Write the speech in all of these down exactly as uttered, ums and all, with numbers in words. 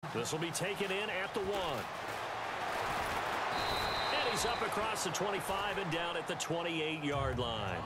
This will be taken in at the one. And he's up across the twenty-five and down at the twenty-eight yard line.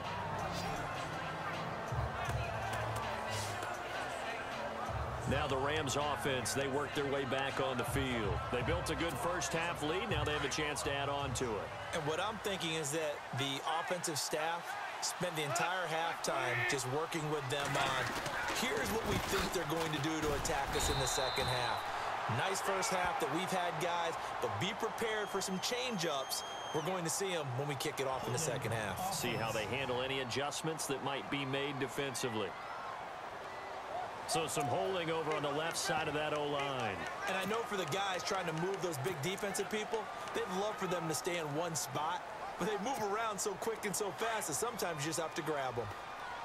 Now the Rams offense, they work their way back on the field. They built a good first half lead. Now they have a chance to add on to it. And what I'm thinking is that the offensive staff spent the entire halftime just working with them on, here's what we think they're going to do to attack us in the second half. Nice first half that we've had, guys, but be prepared for some change-ups. We're going to see them when we kick it off in the second half. See how they handle any adjustments that might be made defensively. So some holding over on the left side of that O-line. And I know for the guys trying to move those big defensive people, they'd love for them to stay in one spot, but they move around so quick and so fast that sometimes you just have to grab them.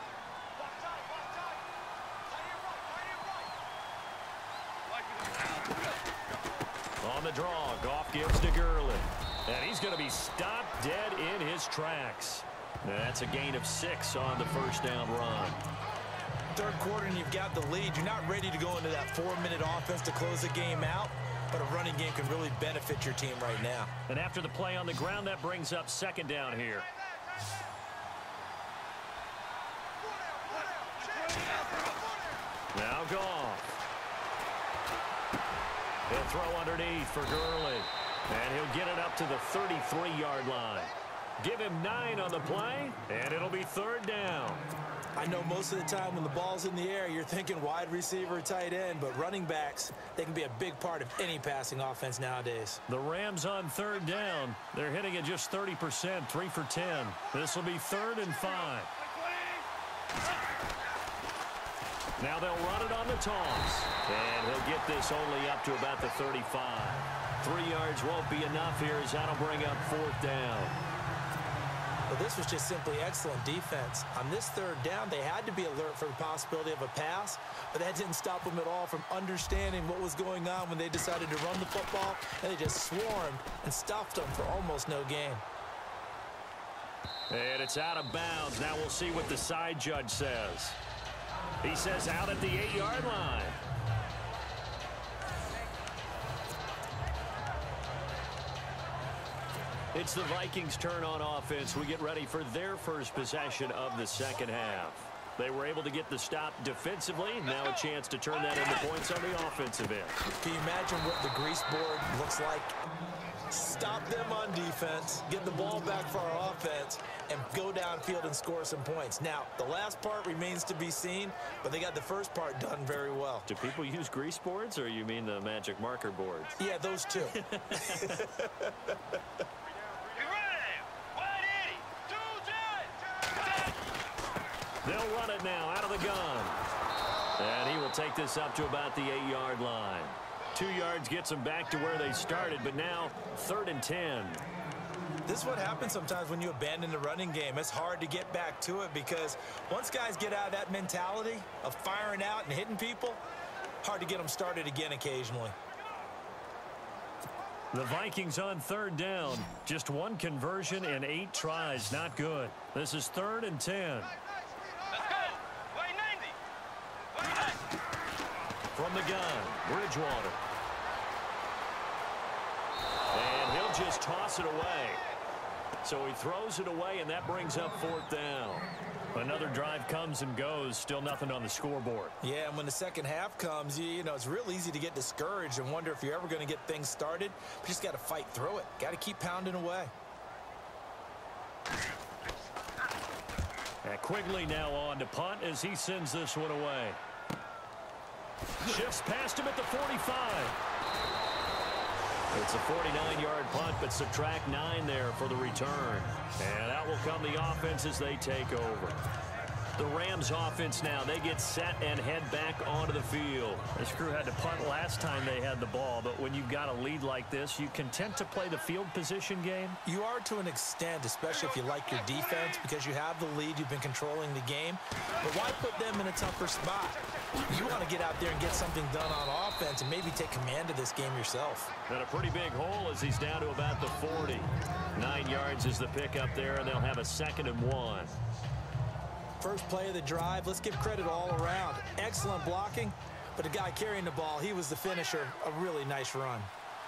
On the draw, Goff gives to Gurley. And he's going to be stopped dead in his tracks. That's a gain of six on the first down run. Third quarter and you've got the lead. You're not ready to go into that four-minute offense to close the game out, but a running game can really benefit your team right now. And after the play on the ground, that brings up second down here. Now Goff. He'll throw underneath for Gurley. And he'll get it up to the thirty-three yard line. Give him nine on the play, and it'll be third down. I know most of the time when the ball's in the air, you're thinking wide receiver, tight end, but running backs, they can be a big part of any passing offense nowadays. The Rams on third down. They're hitting at just thirty percent, three for ten. This will be third and five. Now they'll run it on the toss. And he'll get this only up to about the thirty-five. Three yards won't be enough here as that'll bring up fourth down. Well, this was just simply excellent defense. On this third down, they had to be alert for the possibility of a pass, but that didn't stop them at all from understanding what was going on when they decided to run the football, and they just swarmed and stuffed them for almost no gain. And it's out of bounds. Now we'll see what the side judge says. He says out at the eight yard line. It's the Vikings' turn on offense. We get ready for their first possession of the second half. They were able to get the stop defensively. Now a chance to turn that into points on the offensive end. Can you imagine what the grease board looks like? Stop them on defense, get the ball back for our offense, and go downfield and score some points. Now, the last part remains to be seen, but they got the first part done very well. Do people use grease boards, or you mean the magic marker boards? Yeah, those two. They'll run it now out of the gun. And he will take this up to about the eight yard line. Two yards gets them back to where they started, but now third and ten. This is what happens sometimes when you abandon the running game. It's hard to get back to it because once guys get out of that mentality of firing out and hitting people, hard to get them started again occasionally. The Vikings on third down. Just one conversion in eight tries. Not good. This is third and ten. From the gun, Bridgewater. And he'll just toss it away. So he throws it away, and that brings up fourth down. Another drive comes and goes, still nothing on the scoreboard. Yeah, and when the second half comes, you, you know, it's real easy to get discouraged and wonder if you're ever going to get things started. But you just got to fight through it. Got to keep pounding away. And Quigley now on to punt as he sends this one away. Shifts past him at the forty-five. It's a forty-nine yard punt, but subtract nine there for the return. And out will come the offense as they take over. The Rams offense now, they get set and head back onto the field. This crew had to punt last time they had the ball, but when you've got a lead like this, you content to play the field position game? You are to an extent, especially if you like your defense, because you have the lead, you've been controlling the game. But why put them in a tougher spot? You want to get out there and get something done on offense and maybe take command of this game yourself. And a pretty big hole as he's down to about the forty. Nine yards is the pick up there, and they'll have a second and one. First play of the drive, let's give credit all around. Excellent blocking, but the guy carrying the ball, he was the finisher. A really nice run.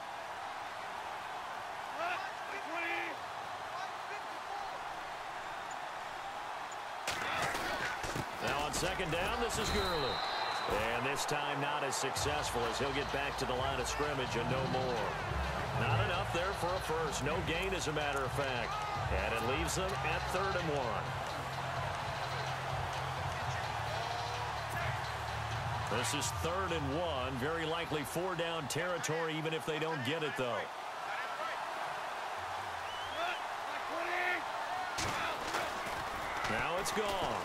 Now on second down, this is Gurley. And this time not as successful as he'll get back to the line of scrimmage and no more. Not enough there for a first. No gain, as a matter of fact. And it leaves them at third and one. This is third and one. Very likely four down territory, even if they don't get it, though. Now it's gone.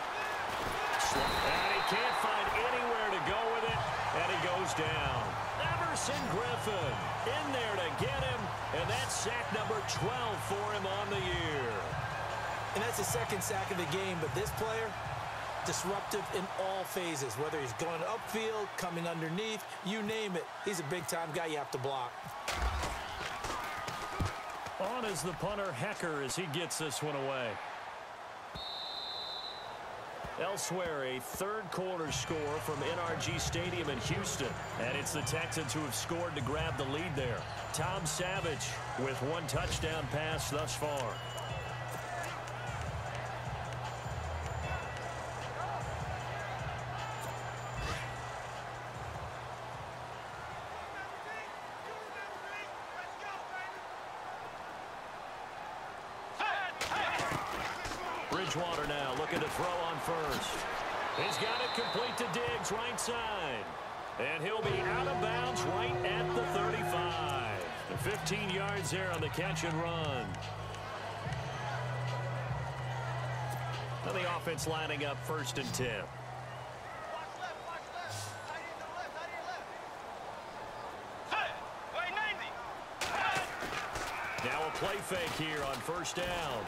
And he can't find anywhere to go with it, and he goes down. Everson Griffin in there to get him, and that's sack number twelve for him on the year. And that's the second sack of the game, but this player, disruptive in all phases, whether he's going upfield, coming underneath, you name it. He's a big-time guy you have to block. On is the punter, Hecker, as he gets this one away. Elsewhere, a third quarter score from N R G Stadium in Houston. And it's the Texans who have scored to grab the lead there. Tom Savage with one touchdown pass thus far. Bridgewater now looking to throw on first. He's got it complete to Diggs, right side. And he'll be out of bounds right at the thirty-five. fifteen yards there on the catch and run. Now the offense lining up first and ten. Now a play fake here on first down.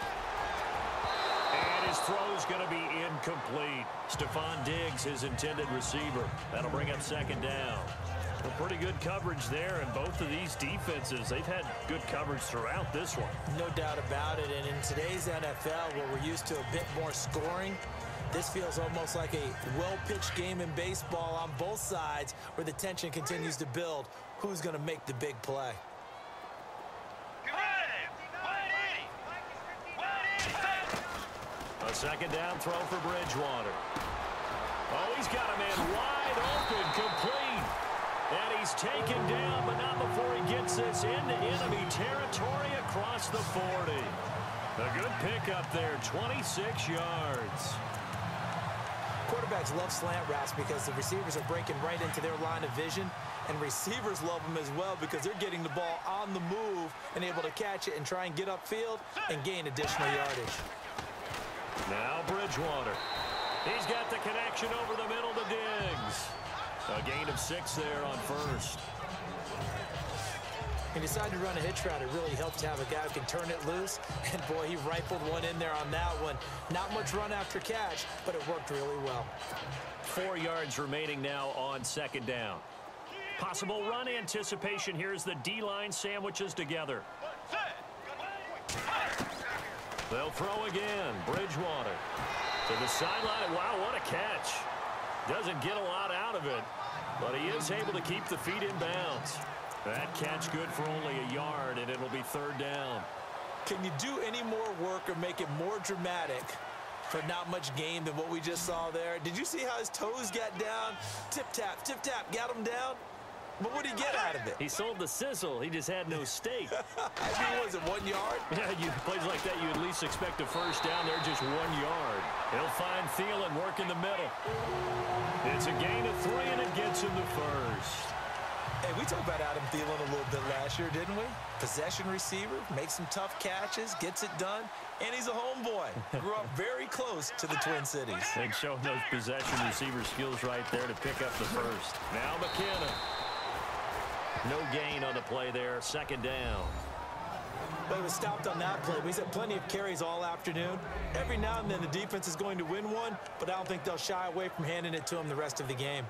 And his throw's going to be incomplete. Stephon Diggs, his intended receiver. That'll bring up second down. Well, pretty good coverage there, and both of these defenses, they've had good coverage throughout this one. No doubt about it, and in today's N F L, where we're used to a bit more scoring, this feels almost like a well-pitched game in baseball on both sides, where the tension continues to build. Who's going to make the big play? A second down throw for Bridgewater. Oh, he's got a man wide open, complete. And he's taken down, but not before he gets this into enemy territory across the forty. A good pickup there, twenty-six yards. Quarterbacks love slant routes because the receivers are breaking right into their line of vision, and receivers love them as well because they're getting the ball on the move and able to catch it and try and get upfield and gain additional yardage. Now Bridgewater. He's got the connection over the middle to Diggs. A gain of six there on first. He decided to run a hitch route. It really helped to have a guy who can turn it loose. And, boy, he rifled one in there on that one. Not much run after catch, but it worked really well. Four yards remaining now on second down. Possible run anticipation here as the D-line sandwiches together. They'll throw again. Bridgewater to the sideline. Wow, what a catch. Doesn't get a lot out of it, but he is able to keep the feet in bounds. That catch good for only a yard, and it'll be third down. Can you do any more work or make it more dramatic for not much gain than what we just saw there? Did you see how his toes got down? Tip-tap, tip-tap, got him down. But what did he get out of it? He sold the sizzle. He just had no steak. I mean, was it one yard? Yeah, you plays like that, you at least expect a first down. They're just one yard. He'll find Thielen, work in the middle. It's a gain of three, and it gets him to first. Hey, we talked about Adam Thielen a little bit last year, didn't we? Possession receiver, makes some tough catches, gets it done, and he's a homeboy. Grew up very close to the Twin Cities. And showing those possession receiver skills right there to pick up the first. Now McKinnon. No gain on the play there, second down. But he was stopped on that play. He's had plenty of carries all afternoon. Every now and then the defense is going to win one, but I don't think they'll shy away from handing it to him the rest of the game.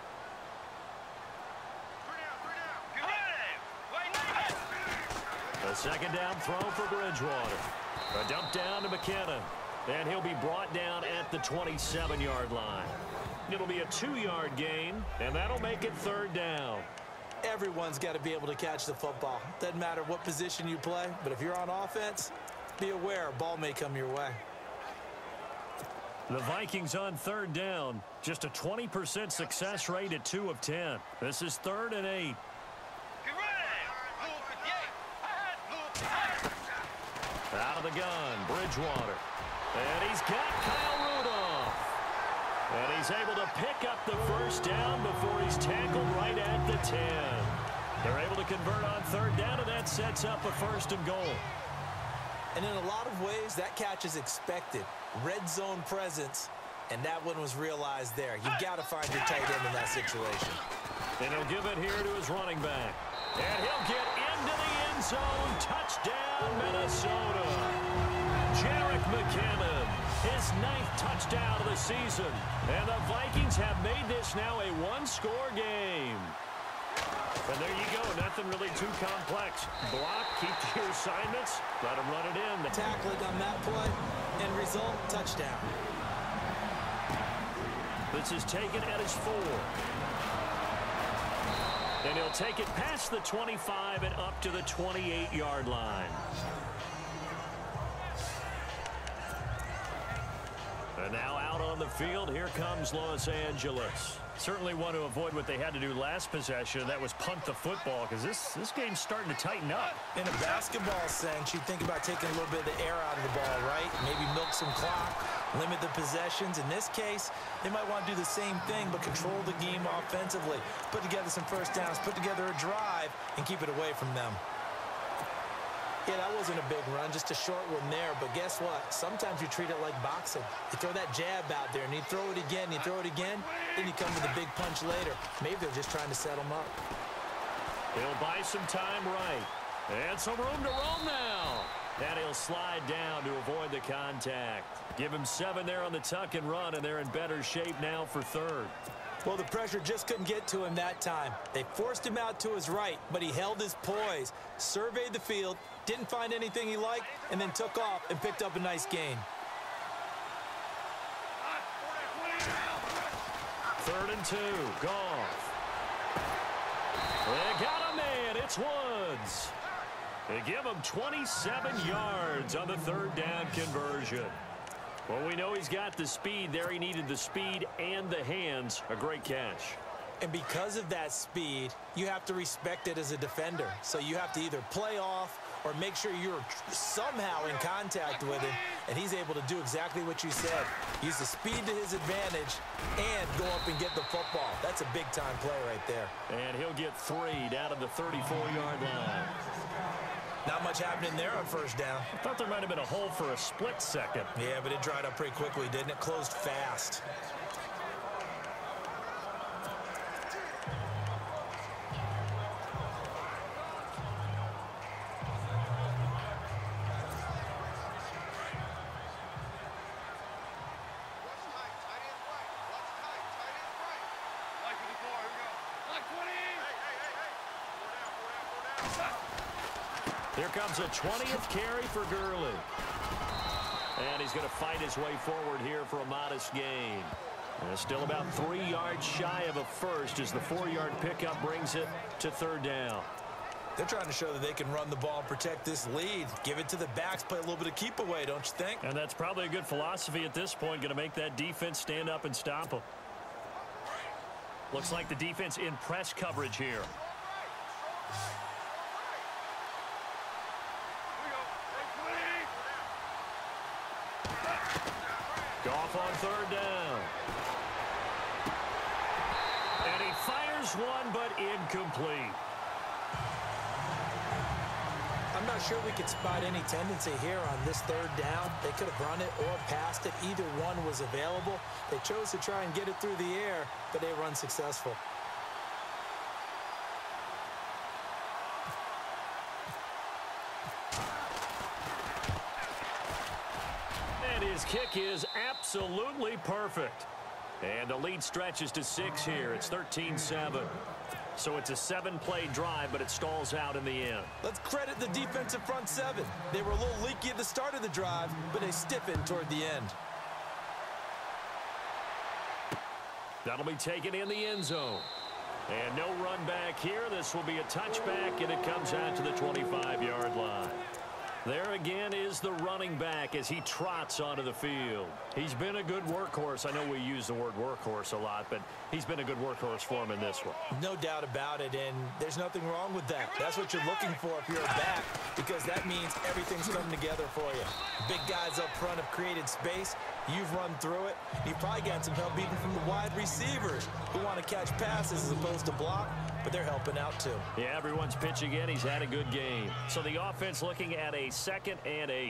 A second down throw for Bridgewater. A dump down to McKinnon. And he'll be brought down at the twenty-seven yard line. It'll be a two-yard gain, and that'll make it third down. Everyone's got to be able to catch the football. Doesn't matter what position you play, but if you're on offense, be aware a ball may come your way. The Vikings on third down. Just a twenty percent success rate at two of ten. This is third and eight. Out of the gun, Bridgewater. And he's got Kyle Rudolph. And he's able to pick up the first down before he's tackled right at the ten. They're able to convert on third down, and that sets up a first and goal. And in a lot of ways, that catch is expected. Red zone presence, and that one was realized there. You've got to find your tight end in that situation. And he'll give it here to his running back. And he'll get into the end zone. Touchdown, Minnesota. Jerick McKinnon, his ninth touchdown of the season. And the Vikings have made this now a one-score game. And there you go. Nothing really too complex. Block, keep to your assignments, let him run it in. Tackling on that play, and result, touchdown. This is taken at his four. And he'll take it past the twenty-five and up to the twenty-eight yard line. And now out on the field, here comes Los Angeles. Certainly want to avoid what they had to do last possession. That was punt the football, because this, this game's starting to tighten up. In a basketball sense, you think about taking a little bit of the air out of the ball, right? Maybe milk some clock, limit the possessions. In this case, they might want to do the same thing, but control the game offensively. Put together some first downs, put together a drive, and keep it away from them. Yeah, that wasn't a big run, just a short one there. But guess what? Sometimes you treat it like boxing. You throw that jab out there, and you throw it again, you throw it again, then you come with a big punch later. Maybe they're just trying to set them up. He'll buy some time right. And some room to roam now. And he'll slide down to avoid the contact. Give him seven there on the tuck and run, and they're in better shape now for third. Well, the pressure just couldn't get to him that time. They forced him out to his right, but he held his poise, surveyed the field, didn't find anything he liked, and then took off and picked up a nice gain. Third and two, Goff. They got a man, it's Woods. They give him twenty-seven yards on the third down conversion. Well, we know he's got the speed there. He needed the speed and the hands. A great catch. And because of that speed, you have to respect it as a defender. So you have to either play off or make sure you're somehow in contact with him, and he's able to do exactly what you said. Use the speed to his advantage and go up and get the football. That's a big-time play right there. And he'll get three down to the thirty-four yard line. Not much happening there on first down. I thought there might have been a hole for a split second. Yeah, but it dried up pretty quickly, didn't it? Closed fast. Here comes a twentieth carry for Gurley. And he's going to fight his way forward here for a modest gain. And still about three yards shy of a first as the four yard pickup brings it to third down. They're trying to show that they can run the ball and protect this lead. Give it to the backs, play a little bit of keep away, don't you think? And that's probably a good philosophy at this point, going to make that defense stand up and stop them. Looks like the defense in press coverage here. Goff on third down. And he fires one, but incomplete. I'm not sure we could spot any tendency here on this third down. They could have run it or passed it. Either one was available. They chose to try and get it through the air, but they were unsuccessful. And his kick is absolutely perfect. And the lead stretches to six here. It's thirteen seven. So it's a seven-play drive, but it stalls out in the end. Let's credit the defensive front seven. They were a little leaky at the start of the drive, but they stiffened toward the end. That'll be taken in the end zone. And no run back here. This will be a touchback, and it comes out to the twenty-five yard line. There again is the running back as he trots onto the field. He's been a good workhorse. I know we use the word workhorse a lot, but he's been a good workhorse for him in this one. No doubt about it, and there's nothing wrong with that. That's what you're looking for if you're a back, because that means everything's coming together for you. Big guys up front have created space. You've run through it. You've probably gotten some help even from the wide receivers who want to catch passes as opposed to block, but they're helping out too. Yeah, everyone's pitching in. He's had a good game. So the offense looking at a second and eight.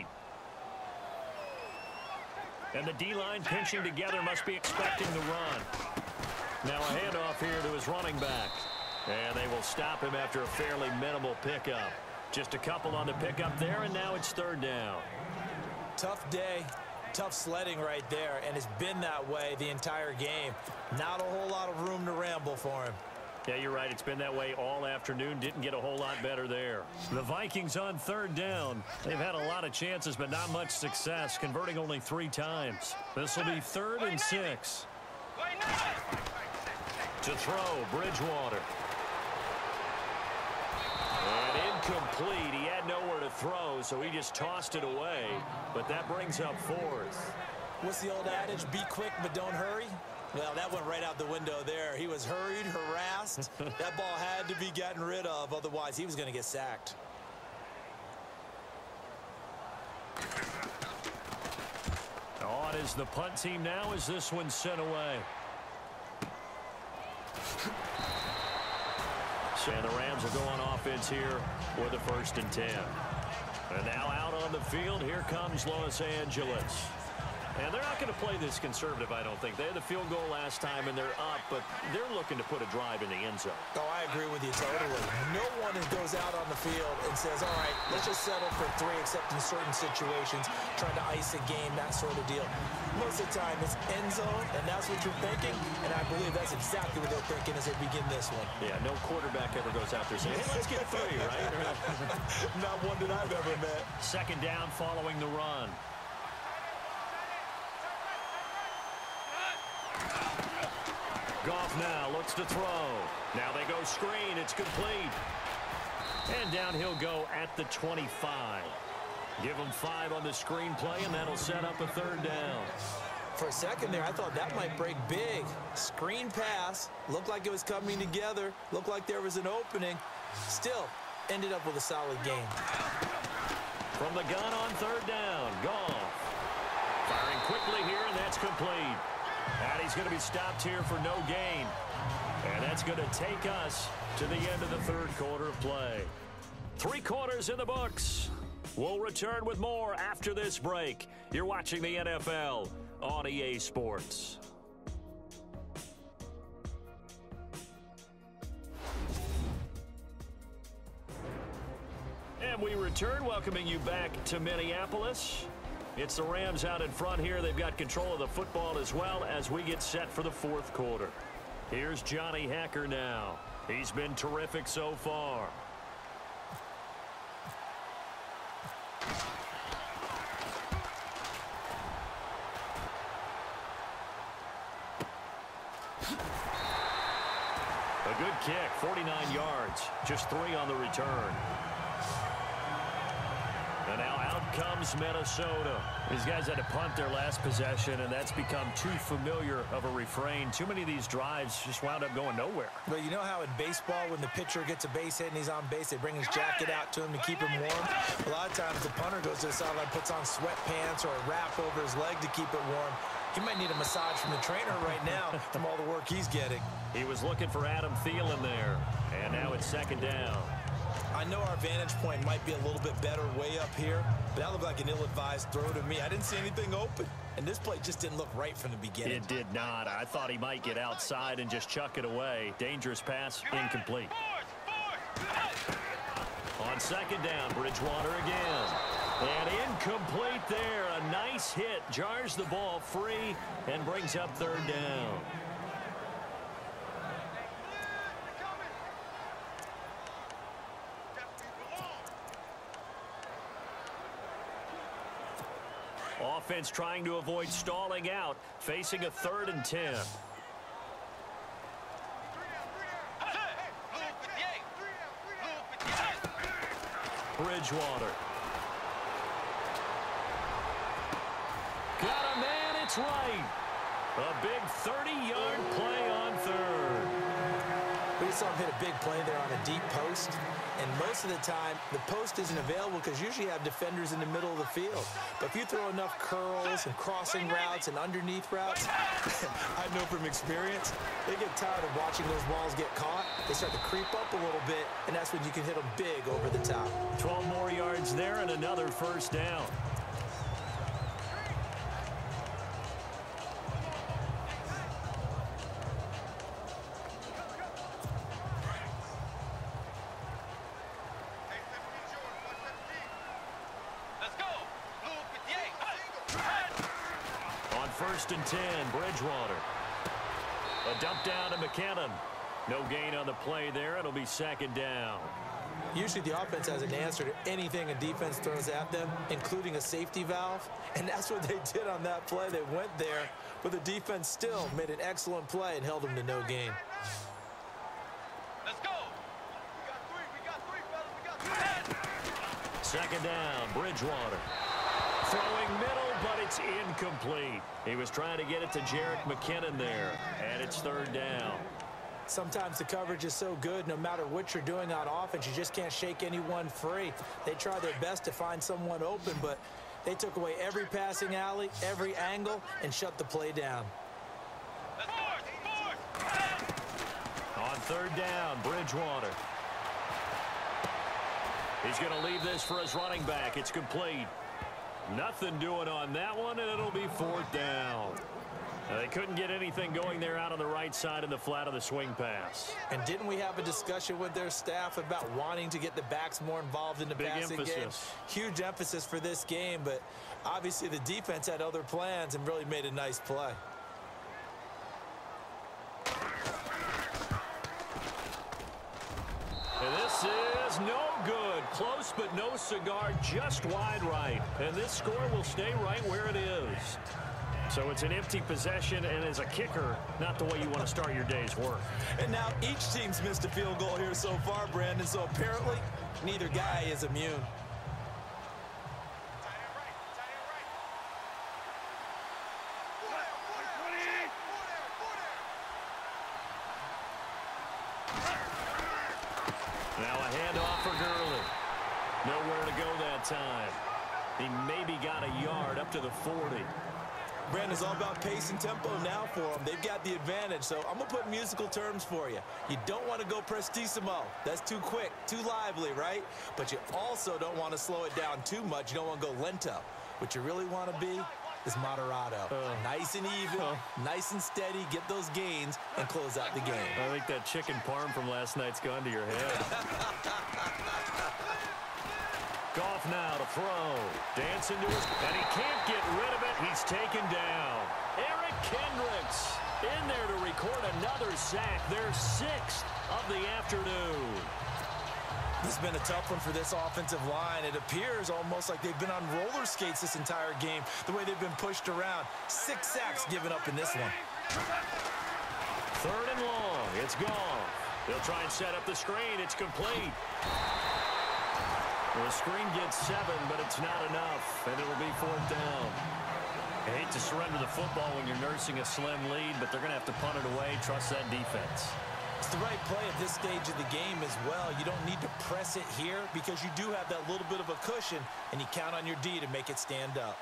And the D-line pinching together, must be expecting the run. Now a handoff here to his running back. And they will stop him after a fairly minimal pickup. Just a couple on the pickup there, and now it's third down. Tough day. Tough sledding right there, and it's been that way the entire game. Not a whole lot of room to ramble for him. Yeah, you're right. It's been that way all afternoon. Didn't get a whole lot better there. The Vikings on third down. They've had a lot of chances, but not much success, converting only three times. This will be third and six. To throw, Bridgewater. And incomplete. He had nowhere to throw, so he just tossed it away. But that brings up fourth. What's the old adage? Be quick, but don't hurry. Well, that went right out the window there. He was hurried, harassed. That ball had to be gotten rid of. Otherwise, he was going to get sacked. On is the punt team now as this one's sent away. And the Rams will go on offense here with a first and ten. And now out on the field, here comes Los Angeles. And they're not going to play this conservative, I don't think. They had the field goal last time, and they're up, but they're looking to put a drive in the end zone. Oh, I agree with you totally. No one goes out on the field and says, all right, let's just settle for three, except in certain situations, trying to ice a game, that sort of deal. Most of the time, it's end zone, and that's what you're thinking, and I believe that's exactly what they're thinking as they begin this one. Yeah, no quarterback ever goes out there saying, hey, let's get three, right? Not one that I've ever met. Second down following the run. Goff now looks to throw. Now they go screen. It's complete. And down he'll go at the twenty-five. Give him five on the screen play, and that'll set up a third down. For a second there, I thought that might break big. Screen pass. Looked like it was coming together. Looked like there was an opening. Still, ended up with a solid game. From the gun on third down, Goff. Firing quickly here, and that's complete. And he's going to be stopped here for no gain. And that's going to take us to the end of the third quarter of play. Three quarters in the books. We'll return with more after this break. You're watching the N F L on E A Sports. And we return, welcoming you back to Minneapolis. It's the Rams out in front here. They've got control of the football as well as we get set for the fourth quarter. Here's Johnny Hekker now. He's been terrific so far. A good kick, forty-nine yards, just three on the return. And now out comes Minnesota. These guys had to punt their last possession, and that's become too familiar of a refrain. Too many of these drives just wound up going nowhere. But you know how in baseball, when the pitcher gets a base hit and he's on base, they bring his jacket out to him to keep him warm? A lot of times the punter goes to the sideline, puts on sweatpants or a wrap over his leg to keep it warm. He might need a massage from the trainer right now from all the work he's getting. He was looking for Adam Thielen there, and now it's second down. I know our vantage point might be a little bit better way up here, but that looked like an ill-advised throw to me. I didn't see anything open, and this play just didn't look right from the beginning. It did not. I thought he might get outside and just chuck it away. Dangerous pass, incomplete. On second down, Bridgewater again. And incomplete there. A nice hit. Jars the ball free and brings up third down. Offense trying to avoid stalling out, facing a third and ten. Bridgewater. Got a man, it's right. A big thirty-yard play on third. We saw him hit a big play there on a deep post. And most of the time, the post isn't available because usually you have defenders in the middle of the field. But if you throw enough curls and crossing routes and underneath routes, I know from experience, they get tired of watching those balls get caught. They start to creep up a little bit, and that's when you can hit them big over the top. twelve more yards there and another first down. First and ten, Bridgewater. A dump down to McKinnon. No gain on the play there. It'll be second down. Usually the offense has an answer to anything a defense throws at them, including a safety valve. And that's what they did on that play. They went there, but the defense still made an excellent play and held them to no gain. Let's go. We got three. We got three, fellas. We got three. Second down, Bridgewater. Throwing middle, but it's incomplete. He was trying to get it to Jerick McKinnon there, and it's third down. Sometimes the coverage is so good, no matter what you're doing on offense, you just can't shake anyone free. They try their best to find someone open, but they took away every passing alley, every angle, and shut the play down. On third down, Bridgewater. He's going to leave this for his running back. It's complete. Nothing doing on that one, and it'll be fourth down. Now, they couldn't get anything going there out on the right side in the flat of the swing pass. And didn't we have a discussion with their staff about wanting to get the backs more involved in the Big passing emphasis. game? Huge emphasis for this game, but obviously the defense had other plans and really made a nice play. And this is no good. Close, but no cigar, just wide right. And this score will stay right where it is. So it's an empty possession, and as a kicker, not the way you want to start your day's work. And now each team's missed a field goal here so far, Brandon, so apparently neither guy is immune. Now a handoff for Gurley. Nowhere to go that time. He maybe got a yard up to the forty. Brandon's all about pace and tempo now for them. They've got the advantage, so I'm going to put musical terms for you. You don't want to go prestissimo. That's too quick, too lively, right? But you also don't want to slow it down too much. You don't want to go lento. What you really want to be is moderato. Uh, nice and even, uh, nice and steady, get those gains, and close out the game. I think that chicken parm from last night's gone to your head. Goff now to throw. Dancing to his, and he can't get rid of it. He's taken down. Eric Kendricks in there to record another sack. Their sixth of the afternoon. This has been a tough one for this offensive line. It appears almost like they've been on roller skates this entire game, the way they've been pushed around. Six sacks given up in this one. Third and long. It's gone. They'll try and set up the screen. It's complete. The screen gets seven, but it's not enough, and it'll be fourth down. I hate to surrender the football when you're nursing a slim lead, but they're going to have to punt it away. Trust that defense. It's the right play at this stage of the game as well. You don't need to press it here because you do have that little bit of a cushion, and you count on your D to make it stand up.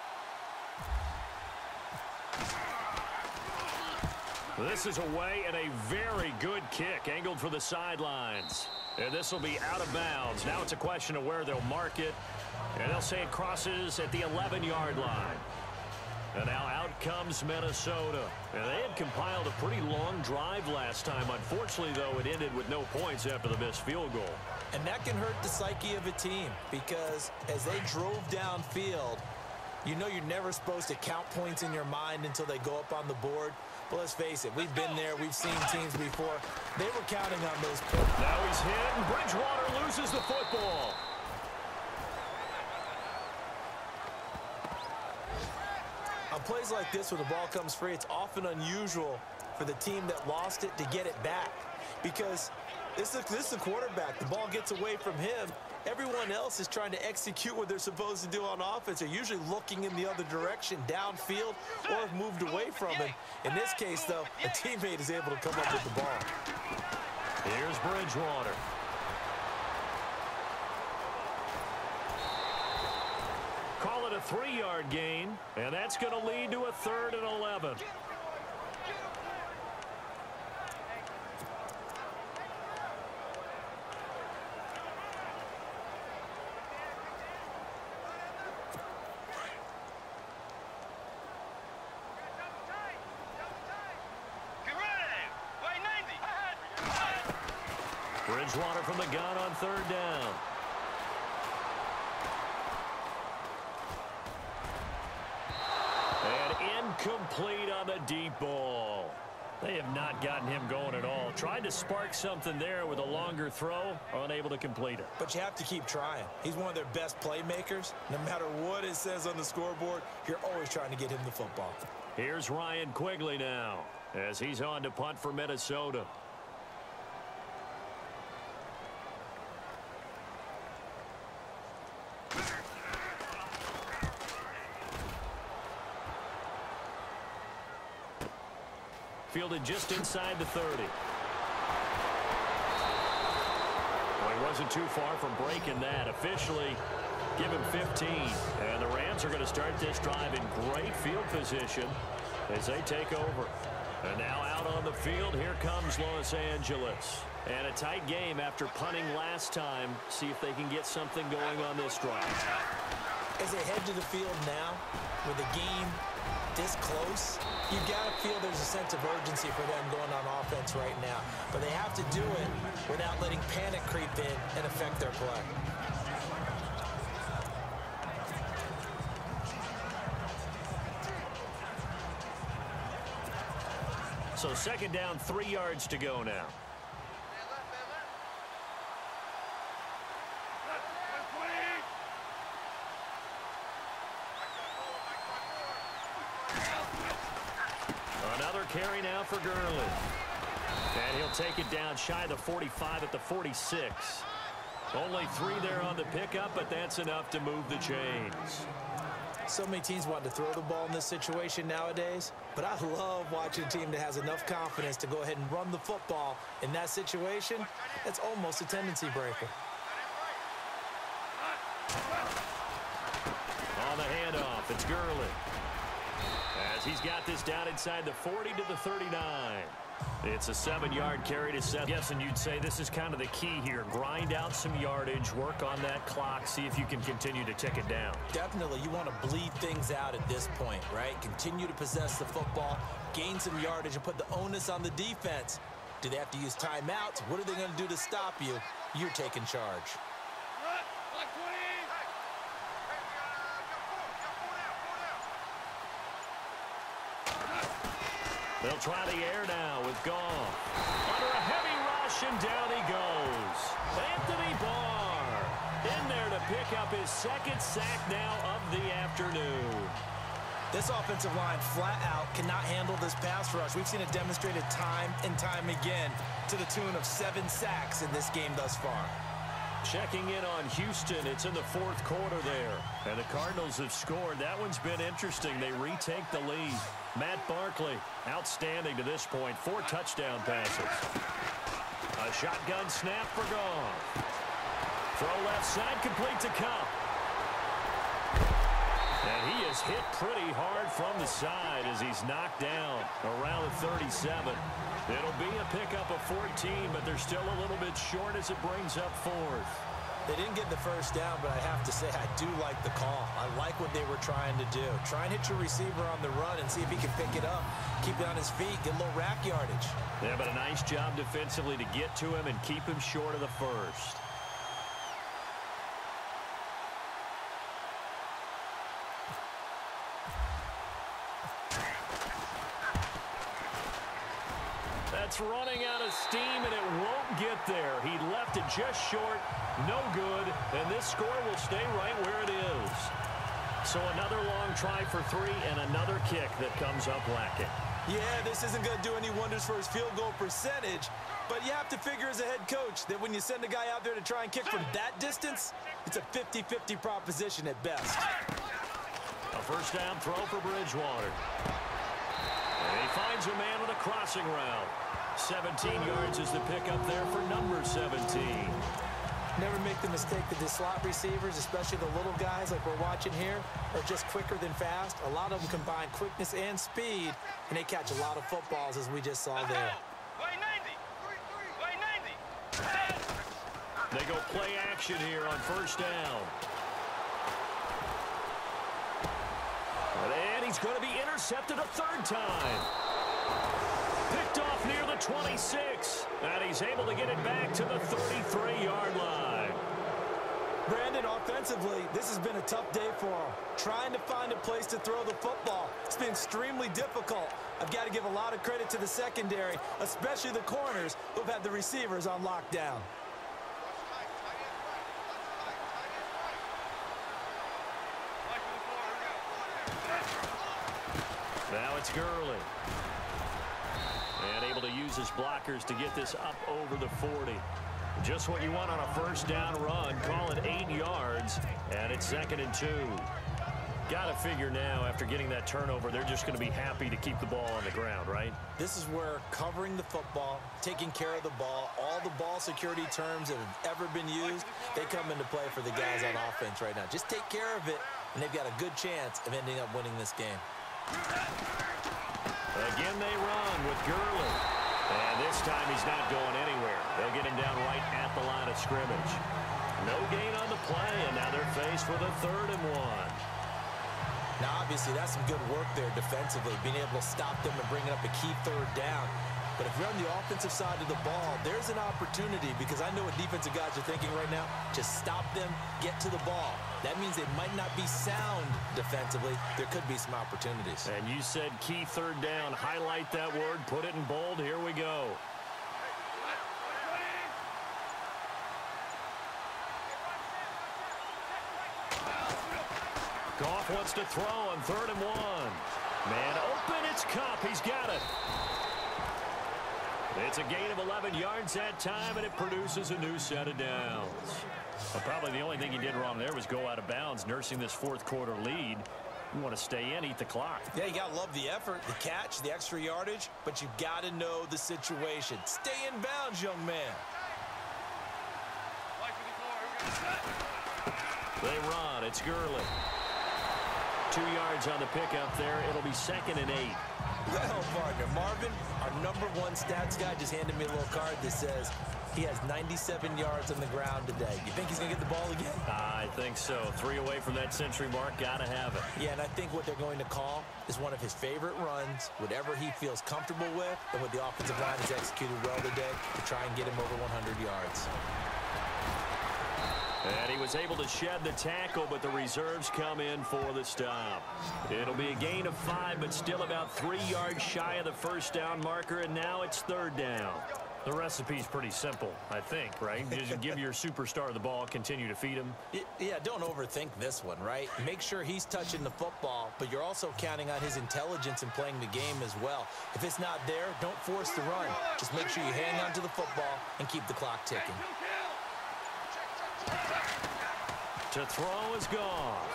This is away and a very good kick angled for the sidelines. And this will be out of bounds. Now it's a question of where they'll mark it. And they'll say it crosses at the eleven-yard line. And now out comes Minnesota. And they had compiled a pretty long drive last time. Unfortunately, though, it ended with no points after the missed field goal. And that can hurt the psyche of a team because as they drove downfield, you know you're never supposed to count points in your mind until they go up on the board. But let's face it, we've been there. We've seen teams before. They were counting on those points. Now he's hit, and Bridgewater loses the football. On plays like this where the ball comes free, it's often unusual for the team that lost it to get it back because this is, this is a quarterback. The ball gets away from him. Everyone else is trying to execute what they're supposed to do on offense. They're usually looking in the other direction, downfield, or have moved away from him. In this case, though, a teammate is able to come up with the ball. Here's Bridgewater. Call it a three-yard gain, and that's going to lead to a third and eleven. Bridgewater from the gun on third down. And incomplete on the deep ball. They have not gotten him going at all. Tried to spark something there with a longer throw, unable to complete it. But you have to keep trying. He's one of their best playmakers. No matter what it says on the scoreboard, you're always trying to get him the football. Here's Ryan Quigley now as he's on to punt for Minnesota. Fielded just inside the thirty. Well, he wasn't too far from breaking that. Officially, give him fifteen. And the Rams are going to start this drive in great field position as they take over. And now out on the field, here comes Los Angeles. And a tight game after punting last time. See if they can get something going on this drive. As they head to the field now, with the game this close, you got to feel there's a sense of urgency for them going on offense right now. But they have to do it without letting panic creep in and affect their play. So second down, three yards to go now. Another carry now for Gurley. And he'll take it down shy of the forty-five at the forty-six. Only three there on the pickup, but that's enough to move the chains. So many teams want to throw the ball in this situation nowadays, but I love watching a team that has enough confidence to go ahead and run the football. In that situation, that's almost a tendency breaker. On the handoff, it's Gurley. As he's got this down inside the forty to the thirty-nine. It's a seven-yard carry to Seth. Yes, and you'd say this is kind of the key here. Grind out some yardage, work on that clock, see if you can continue to tick it down. Definitely, you want to bleed things out at this point, right? Continue to possess the football, gain some yardage, and put the onus on the defense. Do they have to use timeouts? What are they going to do to stop you? You're taking charge. They'll try the air now with Goff. Under a heavy rush, and down he goes. Anthony Barr in there to pick up his second sack now of the afternoon. This offensive line flat out cannot handle this pass rush. We've seen it demonstrated time and time again to the tune of seven sacks in this game thus far. Checking in on Houston. It's in the fourth quarter there. And the Cardinals have scored. That one's been interesting. They retake the lead. Matt Barkley, outstanding to this point. Four touchdown passes. A shotgun snap for Goff. Throw left side, complete to Kupp. And he is hit pretty hard from the side as he's knocked down around the thirty-seven. It'll be a pickup of fourteen, but they're still a little bit short as it brings up fourth. They didn't get the first down, but I have to say I do like the call. I like what they were trying to do. Try and hit your receiver on the run and see if he can pick it up, keep it on his feet, get a little rack yardage. Yeah, but a nice job defensively to get to him and keep him short of the first. That's running out of steam, and it won't get there. He left it just short, no good, and this score will stay right where it is. So another long try for three and another kick that comes up lacking. Yeah, this isn't going to do any wonders for his field goal percentage, but you have to figure as a head coach that when you send a guy out there to try and kick from that distance, it's a fifty fifty proposition at best. A first down throw for Bridgewater. And he finds a man on a crossing route. seventeen yards is the pickup there for number seventeen. Never make the mistake that the slot receivers, especially the little guys like we're watching here, are just quicker than fast. A lot of them combine quickness and speed, and they catch a lot of footballs, as we just saw there. They go play action here on first down. And he's going to be intercepted a third time. Picked off near the twenty-six. And he's able to get it back to the thirty-three yard line. Brandon, offensively, this has been a tough day for him. Trying to find a place to throw the football. It's been extremely difficult. I've got to give a lot of credit to the secondary, especially the corners who've had the receivers on lockdown. Now it's Gurley. And able to use his blockers to get this up over the forty. Just what you want on a first down run. Call it eight yards, and it's second and two. Got to figure now, after getting that turnover, they're just going to be happy to keep the ball on the ground, right? This is where covering the football, taking care of the ball, all the ball security terms that have ever been used, they come into play for the guys on offense right now. Just take care of it, and they've got a good chance of ending up winning this game. Again, they run with Gurley. And this time he's not going anywhere. They'll get him down right at the line of scrimmage. No gain on the play, and now they're faced with a third and one. Now, obviously, that's some good work there defensively, being able to stop them and bringing up a key third down. But if you're on the offensive side of the ball, there's an opportunity, because I know what defensive guys are thinking right now. Just stop them, get to the ball. That means they might not be sound defensively. There could be some opportunities. And you said key third down. Highlight that word. Put it in bold. Here we go. Goff wants to throw on third and one. Man open. It's Kupp. He's got it. It's a gain of eleven yards that time, and it produces a new set of downs. Well, probably the only thing he did wrong there was go out of bounds, nursing this fourth quarter lead. You want to stay in, eat the clock. Yeah, you got to love the effort, the catch, the extra yardage, but you've got to know the situation. Stay in bounds, young man. They run. It's Gurley. Two yards on the pickup there. It'll be second and eight. Well, partner, Marvin, our number one stats guy, just handed me a little card that says he has ninety-seven yards on the ground today. You think he's going to get the ball again? I think so. Three away from that century mark. Got to have it. Yeah, and I think what they're going to call is one of his favorite runs, whatever he feels comfortable with, and what the offensive line has executed well today to try and get him over one hundred yards. And he was able to shed the tackle, but the reserves come in for the stop. It'll be a gain of five, but still about three yards shy of the first down marker, and now it's third down. The recipe's pretty simple, I think, right? Just give your superstar the ball, continue to feed him. Yeah, don't overthink this one, right? Make sure he's touching the football, but you're also counting on his intelligence in playing the game as well. If it's not there, don't force the run. Just make sure you hang on to the football and keep the clock ticking. To throw is gone.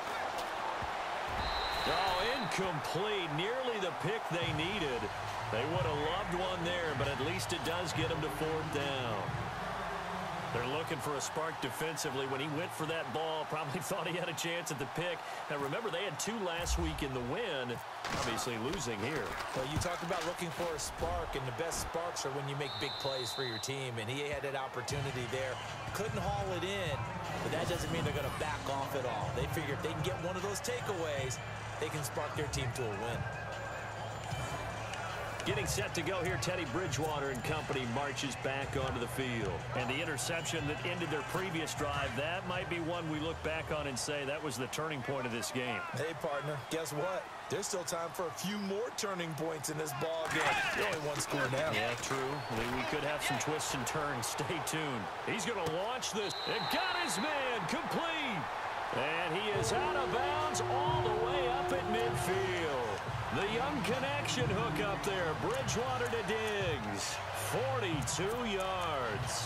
Oh, incomplete. Nearly the pick they needed. They would have loved one there, but at least it does get them to fourth down. They're looking for a spark defensively. When he went for that ball, probably thought he had a chance at the pick. Now, remember, they had two last week in the win, obviously losing here. Well, you talked about looking for a spark, and the best sparks are when you make big plays for your team, and he had that opportunity there. Couldn't haul it in, but that doesn't mean they're going to back off at all. They figure if they can get one of those takeaways, they can spark their team to a win. Getting set to go here, Teddy Bridgewater and company marches back onto the field. And the interception that ended their previous drive, that might be one we look back on and say that was the turning point of this game. Hey, partner, guess what? There's still time for a few more turning points in this ball game. There's only one score now. Yeah, true. We could have some twists and turns. Stay tuned. He's going to launch this. And got his man complete. And he is out of bounds all the way up at midfield. The young connection hook up there. Bridgewater to Diggs. forty-two yards.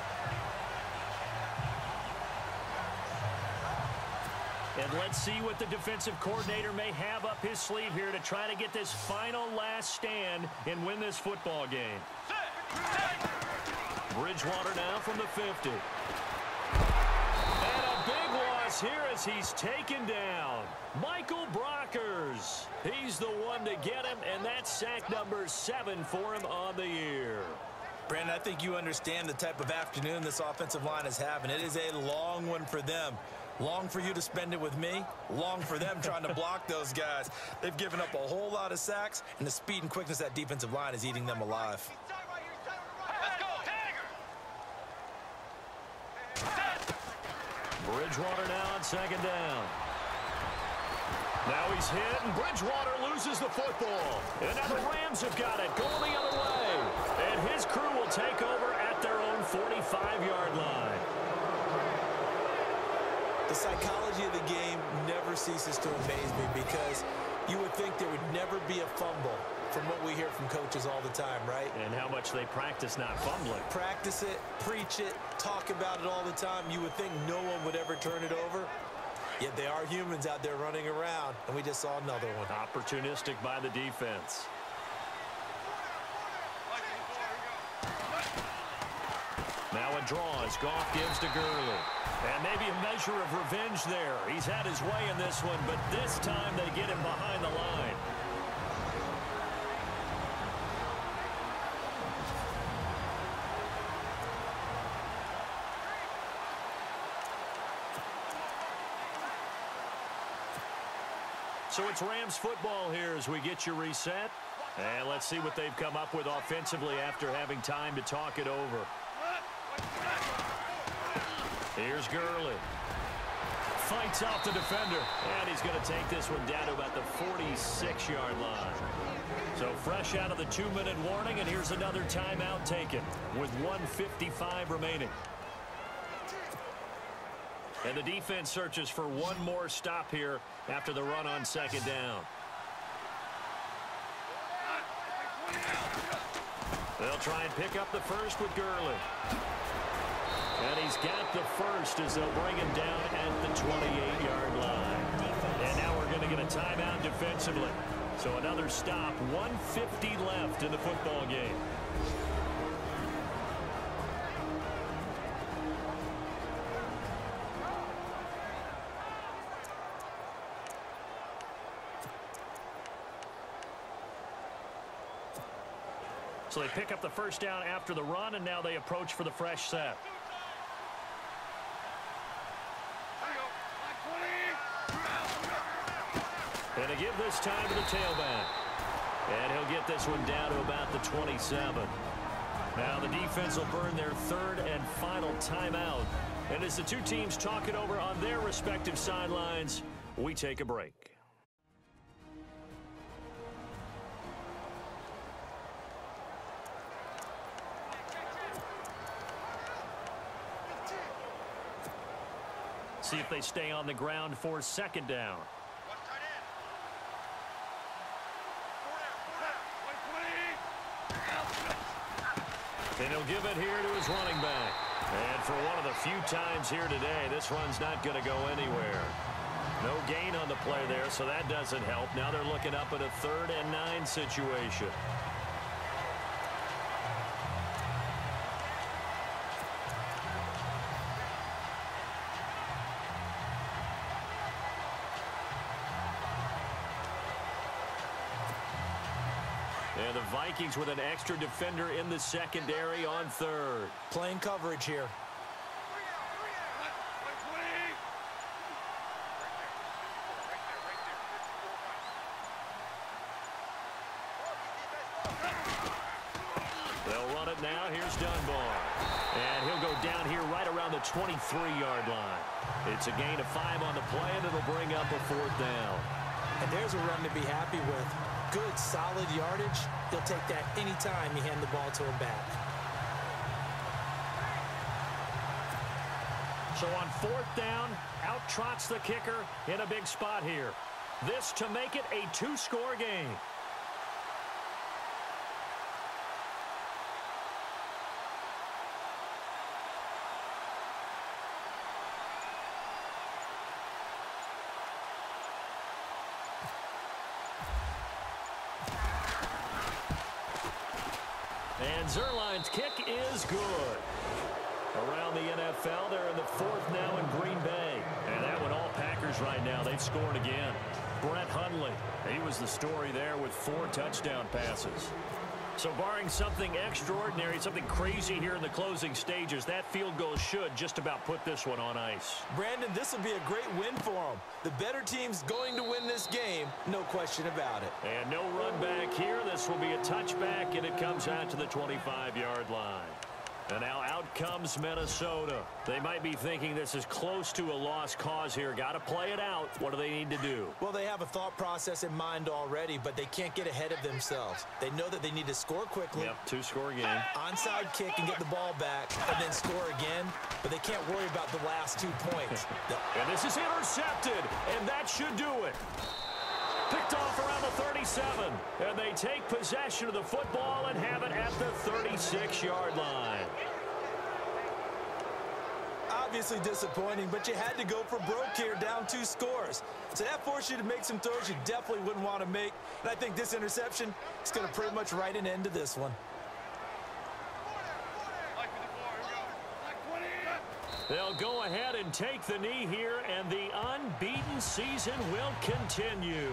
And let's see what the defensive coordinator may have up his sleeve here to try to get this final last stand and win this football game. Bridgewater now from the fifty. And a big loss here as he's taken down. Michael Brockers. He's the one to get him, and that's sack number seven for him on the year. Brandon, I think you understand the type of afternoon this offensive line is having. It is a long one for them. Long for you to spend it with me. Long for them trying to block those guys. They've given up a whole lot of sacks, and the speed and quickness of that defensive line is eating them alive. Bridgewater now on second down. Now he's hit, and Bridgewater loses the football. And now the Rams have got it, going the other way. And his crew will take over at their own forty-five yard line. The psychology of the game never ceases to amaze me because you would think there would never be a fumble from what we hear from coaches all the time, right? And how much they practice not fumbling. Practice it, preach it, talk about it all the time. You would think no one would ever turn it over. Yet they are humans out there running around, and we just saw another one. Opportunistic by the defense. Now a draw as Goff gives to Gurley. And maybe a measure of revenge there. He's had his way in this one, but this time they get him behind the line. So it's Rams football here as we get you reset. And let's see what they've come up with offensively after having time to talk it over. Here's Gurley. Fights off the defender. And he's going to take this one down to about the forty-six yard line. So fresh out of the two minute warning, and here's another timeout taken with one fifty-five remaining. And the defense searches for one more stop here after the run on second down. They'll try and pick up the first with Gurley. And he's got the first as they'll bring him down at the twenty-eight yard line. And now we're going to get a timeout defensively. So another stop, one fifty left in the football game. So they pick up the first down after the run, and now they approach for the fresh set. And to give this time to the tailback. And he'll get this one down to about the twenty-seven. Now the defense will burn their third and final timeout. And as the two teams talk it over on their respective sidelines, we take a break. See if they stay on the ground for second down. And he'll give it here to his running back. And for one of the few times here today, this run's not going to go anywhere. No gain on the play there, so that doesn't help. Now they're looking up at a third and nine situation. And the Vikings with an extra defender in the secondary on third. Playing coverage here. They'll run it now. Here's Dunbar. And he'll go down here right around the twenty-three yard line. It's a gain of five on the play, and it'll bring up a fourth down. And there's a run to be happy with. Good, solid yardage. He'll take that anytime you hand the ball to him back. So on fourth down, out trots the kicker in a big spot here. This to make it a two-score game. And Zuerlein's kick is good. Around the N F L, they're in the fourth now in Green Bay. And that one all Packers right now. They've scored again. Brett Hundley, he was the story there with four touchdown passes. So barring something extraordinary, something crazy here in the closing stages, that field goal should just about put this one on ice. Brandon, this will be a great win for them. The better team's going to win this game, no question about it. And no run back here. This will be a touchback, and it comes out to the twenty-five yard line. And now out comes Minnesota. They might be thinking this is close to a lost cause here. Got to play it out. What do they need to do? Well, they have a thought process in mind already, but they can't get ahead of themselves. They know that they need to score quickly. Yep, two-score game. Onside kick and get the ball back, and then score again. But they can't worry about the last two points. And this is intercepted, and that should do it. Picked off around the thirty-seven, and they take possession of the football and have it at the thirty-six yard line. Obviously disappointing, but you had to go for broke here, down two scores. So that forced you to make some throws you definitely wouldn't want to make. And I think this interception is going to pretty much write an end to this one. They'll go ahead and take the knee here, and the unbeaten season will continue.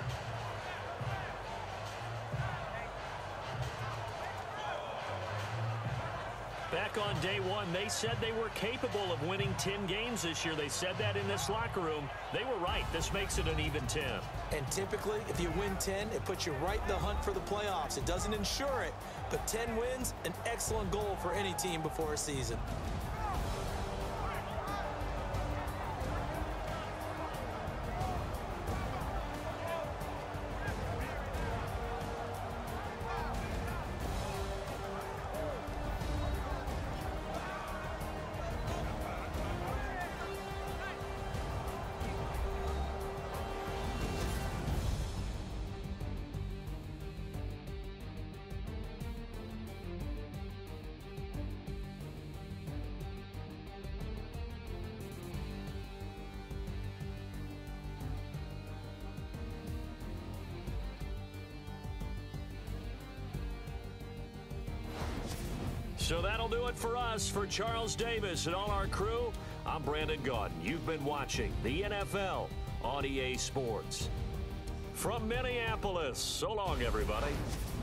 Back on day one, they said they were capable of winning ten games this year. They said that in this locker room. They were right. This makes it an even ten. And typically, if you win ten, it puts you right in the hunt for the playoffs. It doesn't ensure it, but ten wins, an excellent goal for any team before a season. So that'll do it for us. For Charles Davis and all our crew, I'm Brandon Gaudin. You've been watching the N F L on E A Sports. From Minneapolis, so long, everybody.